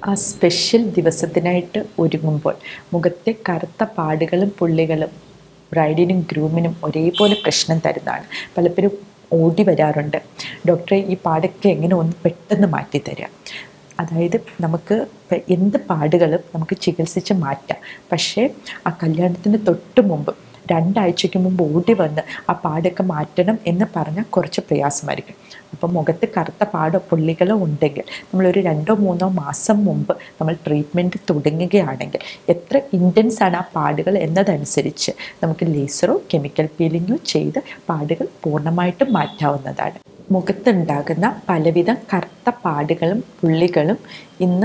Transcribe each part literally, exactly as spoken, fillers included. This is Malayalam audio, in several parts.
ആ സ്പെഷ്യൽ ദിവസത്തിനായിട്ട് ഒരുങ്ങുമ്പോൾ മുഖത്തെ കറുത്ത പാടുകളും പുള്ളികളും ബ്രൈഡിനും ഗ്രൂമിനും ഒരേപോലെ പ്രശ്നം തരുന്നതാണ്. പലപ്പോഴും ഓടി വരാറുണ്ട്, ഡോക്ടറെ ഈ പാടൊക്കെ എങ്ങനെ ഒന്ന് പെട്ടെന്ന് മാറ്റിത്തരാം. അതായത് നമുക്ക് എന്ത് പാടുകളും നമുക്ക് ചികിത്സിച്ച് മാറ്റാം. പക്ഷേ ആ കല്യാണത്തിന് തൊട്ട് മുമ്പ് രണ്ടാഴ്ചയ്ക്ക് മുമ്പ് ഓടി വന്ന് ആ പാടൊക്കെ മാറ്റണം എന്ന് പറഞ്ഞാൽ കുറച്ച് പ്രയാസമായിരിക്കും. അപ്പം മുഖത്ത് കറുത്ത പാടോ പുള്ളികളോ ഉണ്ടെങ്കിൽ നമ്മളൊരു രണ്ടോ മൂന്നോ മാസം മുമ്പ് നമ്മൾ ട്രീറ്റ്മെൻറ്റ് തുടങ്ങുകയാണെങ്കിൽ എത്ര ഇൻറ്റൻസ് ആണ് ആ പാടുകൾ എന്നതനുസരിച്ച് നമുക്ക് ലേസറോ കെമിക്കൽ പീലിങ്ങോ ചെയ്ത് പാടുകൾ പൂർണ്ണമായിട്ടും മാറ്റാവുന്നതാണ്. മുഖത്തുണ്ടാകുന്ന പലവിധ കറുത്ത പാടുകളും പുള്ളികളും ഇന്ന്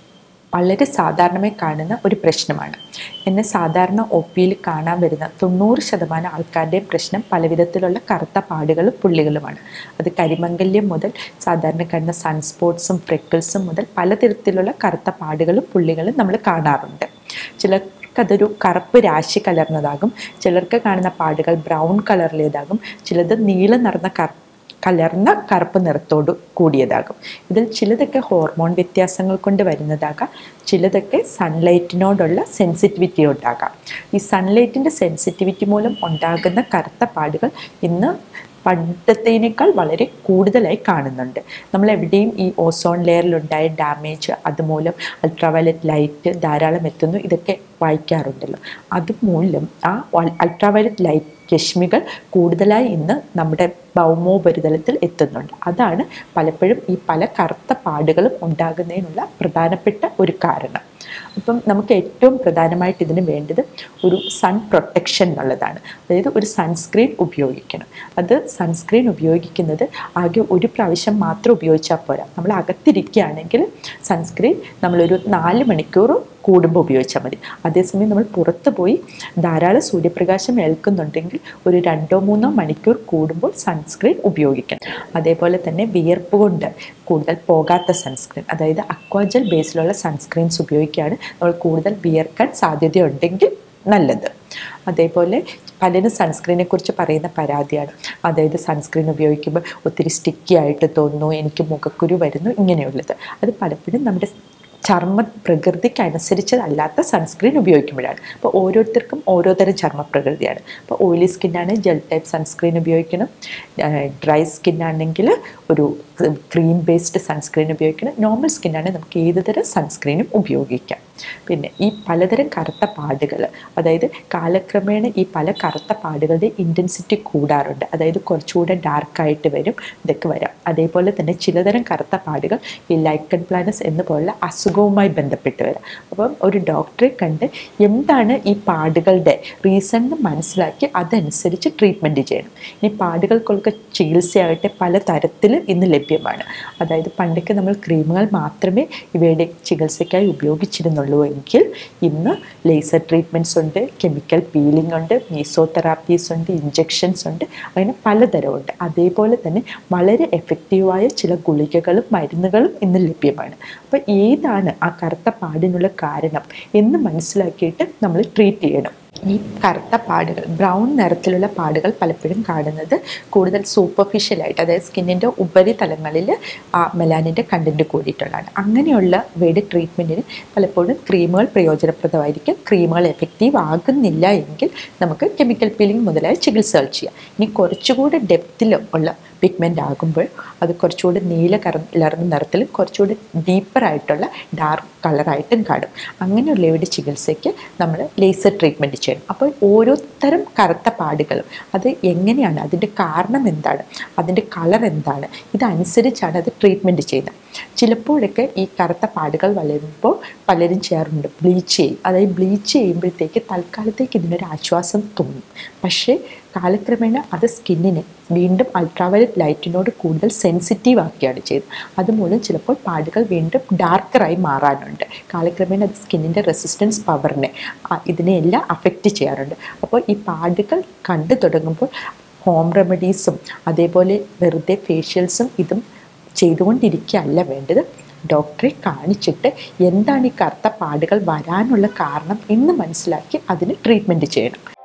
വളരെ സാധാരണമായി കാണുന്ന ഒരു പ്രശ്നമാണ്. എന്നെ സാധാരണ ഒ പിയിൽ കാണാൻ വരുന്ന തൊണ്ണൂറ് ശതമാനം ആൾക്കാരുടെയും പ്രശ്നം പലവിധത്തിലുള്ള കറുത്ത പാടുകളും പുള്ളികളുമാണ്. അത് കരിമംഗല്യം മുതൽ സാധാരണ കാണുന്ന സൺസ്പോട്ട്സും ഫ്രെക്കിൾസും മുതൽ പലതരത്തിലുള്ള കറുത്ത പാടുകളും പുള്ളികളും നമ്മൾ കാണാറുണ്ട്. ചിലർക്കതൊരു കറുപ്പ് രാശി കലർന്നതാകും, ചിലർക്ക് കാണുന്ന പാടുകൾ ബ്രൗൺ കളറിലേതാകും, ചിലത് നീല നിറഞ്ഞ കറ കലർന്ന കറുപ്പ് നിറത്തോട് കൂടിയതാകും. ഇതിൽ ചിലതൊക്കെ ഹോർമോൺ വ്യത്യാസങ്ങൾ കൊണ്ട് വരുന്നതാകാം, ചിലതൊക്കെ സൺലൈറ്റിനോടുള്ള സെൻസിറ്റിവിറ്റി ഉണ്ടാകാം. ഈ സൺലൈറ്റിൻ്റെ സെൻസിറ്റിവിറ്റി മൂലം ഉണ്ടാകുന്ന കറുത്ത പാടുകൾ ഇന്ന് പണ്ടത്തേനേക്കാൾ വളരെ കൂടുതലായി കാണുന്നുണ്ട്. നമ്മൾ എവിടെയും ഈ ഓസോൺ ലെയറിലുണ്ടായ ഡാമേജ്, അതുമൂലം അൾട്രാവയലറ്റ് ലൈറ്റ് ധാരാളം എത്തുന്നു, ഇതൊക്കെ വായിക്കാറുണ്ടല്ലോ. അതുമൂലം ആ അൾട്രാവയലറ്റ് ലൈറ്റ് രശ്മികൾ കൂടുതലായി ഇന്ന് നമ്മുടെ ഭൗമോപരിതലത്തിൽ എത്തുന്നുണ്ട്. അതാണ് പലപ്പോഴും ഈ പല കറുത്ത പാടുകളും ഉണ്ടാകുന്നതിനുള്ള പ്രധാനപ്പെട്ട ഒരു കാരണം. അപ്പം നമുക്ക് ഏറ്റവും പ്രധാനമായിട്ട് ഇതിന് വേണ്ടത് ഒരു സൺ പ്രൊട്ടക്ഷൻ എന്നുള്ളതാണ്. അതായത് ഒരു സൺസ്ക്രീൻ ഉപയോഗിക്കണം. അത് സൺസ്ക്രീൻ ഉപയോഗിക്കുന്നത് ആകെ ഒരു പ്രാവശ്യം മാത്രം ഉപയോഗിച്ചാൽ പോരാ. നമ്മൾ അകത്തിരിക്കുകയാണെങ്കിൽ സൺസ്ക്രീൻ നമ്മളൊരു നാല് മണിക്കൂർ കൂടുമ്പോൾ ഉപയോഗിച്ചാൽ മതി. അതേസമയം നമ്മൾ പുറത്ത് പോയി ധാരാളം സൂര്യപ്രകാശം ഏൽക്കുന്നുണ്ടെങ്കിൽ ഒരു രണ്ടോ മൂന്നോ മണിക്കൂർ കൂടുമ്പോൾ സൺസ്ക്രീൻ ഉപയോഗിക്കണം. അതേപോലെ തന്നെ വിയർപ്പ് കൊണ്ട് കൂടുതൽ പോകാത്ത സൺസ്ക്രീൻ, അതായത് അക്വാജൽ ബേസിലുള്ള സൺസ്ക്രീൻസ് ഉപയോഗിക്കുകയാണ് നമ്മൾ കൂടുതൽ വിയർക്കാൻ സാധ്യതയുണ്ടെങ്കിൽ നല്ലത്. അതേപോലെ പലരും സൺസ്ക്രീനെ കുറിച്ച് പറയുന്ന പരാതിയാണ്, അതായത് സൺസ്ക്രീൻ ഉപയോഗിക്കുമ്പോൾ ഒത്തിരി സ്റ്റിക്കി ആയിട്ട് തോന്നുന്നു, എനിക്ക് മുഖക്കുരു വരുന്നു, ഇങ്ങനെയുള്ളത്. അത് പലപ്പോഴും നമ്മുടെ ചർമ്മ പ്രകൃതിക്കനുസരിച്ചതല്ലാത്ത സൺസ്ക്രീൻ ഉപയോഗിക്കുമ്പോഴാണ്. അപ്പോൾ ഓരോരുത്തർക്കും ഓരോ തരം ചർമ്മപ്രകൃതിയാണ്. അപ്പോൾ ഓയിലി സ്കിന്നാണെങ്കിൽ ജെൽ ടൈപ്പ് സൺസ്ക്രീൻ ഉപയോഗിക്കണം, ഡ്രൈ സ്കിന്നാണെങ്കിൽ ഒരു ക്രീം ബേസ്ഡ് സൺസ്ക്രീൻ ഉപയോഗിക്കണം, നോർമൽ സ്കിന്നാണെങ്കിൽ നമുക്ക് ഏത് തരം സൺസ്ക്രീനും ഉപയോഗിക്കാം. പിന്നെ ഈ പലതരം കറുത്ത പാടുകൾ, അതായത് കാലക്രമേണ ഈ പല കറുത്ത പാടുകളുടെ ഇൻറ്റൻസിറ്റി കൂടാറുണ്ട്. അതായത് കുറച്ചുകൂടെ ഡാർക്കായിട്ട് വരും, ഇതൊക്കെ വരാം. അതേപോലെ തന്നെ ചിലതരം കറുത്ത പാടുകൾ ഈ ലൈക്കൺ പ്ലാനസ് എന്ന് പോലുള്ള അസുഖവുമായി ബന്ധപ്പെട്ട് വരാം. അപ്പം ഒരു ഡോക്ടറെ കണ്ട് എന്താണ് ഈ പാടുകളുടെ റീസൺ എന്ന് മനസ്സിലാക്കി അതനുസരിച്ച് ട്രീറ്റ്മെൻറ്റ് ചെയ്യണം. ഇനി പാടുകൾക്കൊക്കെ ചികിത്സയാകട്ടെ പല തരത്തിൽ ഇന്ന് ലഭ്യമാണ്. അതായത് പണ്ടൊക്കെ നമ്മൾ ക്രീമുകൾ മാത്രമേ ഇവയുടെ ചികിത്സയ്ക്കായി ഉപയോഗിച്ചിരുന്നുള്ളൂ എങ്കിൽ ഇന്ന് ലേസർ ട്രീറ്റ്മെൻറ്റ്സ് ഉണ്ട്, കെമിക്കൽ പീലിംഗ് ഉണ്ട്, മീസോതെറാപ്പീസ് ഉണ്ട്, ഇഞ്ചെക്ഷൻസ് ഉണ്ട്, അങ്ങനെ പലതരമുണ്ട്. അതേപോലെ തന്നെ വളരെ എഫക്റ്റീവായ ചില ഗുളികകളും മരുന്നുകളും ഇന്ന് ലഭ്യമാണ്. അപ്പോൾ ഏതാണ് ആ കറുത്ത പാടിനുള്ള കാരണം എന്ന് മനസ്സിലാക്കിയിട്ട് നമ്മൾ ട്രീറ്റ് ചെയ്യണം. ഈ കറുത്ത പാടുകൾ, ബ്രൗൺ നിറത്തിലുള്ള പാടുകൾ പലപ്പോഴും കാണുന്നത് കൂടുതൽ സൂപ്പർഫിഷ്യലായിട്ട്, അതായത് സ്കിന്നിൻ്റെ ഉപരിതലങ്ങളിൽ ആ മെലാനിൻ്റെ കണ്ടൻറ്റ് കൂടിയിട്ടുള്ളതാണ്. അങ്ങനെയുള്ള വേഡ് ട്രീറ്റ്മെൻറ്റിന് പലപ്പോഴും ക്രീമുകൾ പ്രയോജനപ്രദമായിരിക്കും. ക്രീമുകൾ എഫക്റ്റീവ് ആകുന്നില്ല എങ്കിൽ നമുക്ക് കെമിക്കൽ പീലിംഗ് മുതലായ ചികിത്സകൾ ചെയ്യാം. ഇനി കുറച്ചുകൂടി ഡെപ്തിൽ ഉള്ള പിഗ്മെൻ്റ് ആകുമ്പോൾ അത് കുറച്ചുകൂടി നീല കലർന്ന നിറത്തിലും കുറച്ചുകൂടി ഡീപ്പറായിട്ടുള്ള ഡാർക്ക് കളറായിട്ടും കാണും. അങ്ങനെയുള്ളവയുടെ ചികിത്സയ്ക്ക് നമ്മൾ ലേസർ ട്രീറ്റ്മെൻറ്റ് ചെയ്യണം. അപ്പോൾ ഓരോരുത്തരം കറുത്ത പാടുകളും അത് എങ്ങനെയാണ്, അതിൻ്റെ കാരണം എന്താണ്, അതിൻ്റെ കളർ എന്താണ്, ഇതനുസരിച്ചാണ് അത് ട്രീറ്റ്മെൻറ്റ് ചെയ്യുന്നത്. ചിലപ്പോഴൊക്കെ ഈ കറുത്ത പാടുകൾ വളരുമ്പോൾ പലരും ചെയ്യാറുണ്ട് ബ്ലീച്ച് ചെയ്യും. അതായത് ബ്ലീച്ച് ചെയ്യുമ്പോഴത്തേക്ക് തൽക്കാലത്തേക്ക് ഇതിനൊരു ആശ്വാസം തോന്നും. പക്ഷേ കാലക്രമേണ അത് സ്കിന്നിനെ വീണ്ടും അൾട്രാവയലറ്റ് ലൈറ്റിനോട് കൂടുതൽ സെൻസിറ്റീവ് ആക്കിയാണ് ചെയ്തത്. അതുമൂലം ചിലപ്പോൾ പാടുകൾ വീണ്ടും ഡാർക്കറായി മാറാനുണ്ട്. കാലക്രമേണ അത് സ്കിന്നിൻ്റെ റെസിസ്റ്റൻസ് പവറിനെ ഇതിനെയെല്ലാം അഫക്റ്റ് ചെയ്യാറുണ്ട്. അപ്പോൾ ഈ പാടുകൾ കണ്ടു തുടങ്ങുമ്പോൾ ഹോം റെമഡീസും അതേപോലെ വെറുതെ ഫേഷ്യൽസും ഇതും ചെയ്തുകൊണ്ടിരിക്കുകയല്ല വേണ്ടത്. ഡോക്ടറെ കാണിച്ചിട്ട് എന്താണ് ഈ കറുത്ത പാടുകൾ വരാനുള്ള കാരണം എന്ന് മനസ്സിലാക്കി അതിന് ട്രീറ്റ്മെൻറ്റ് ചെയ്യണം.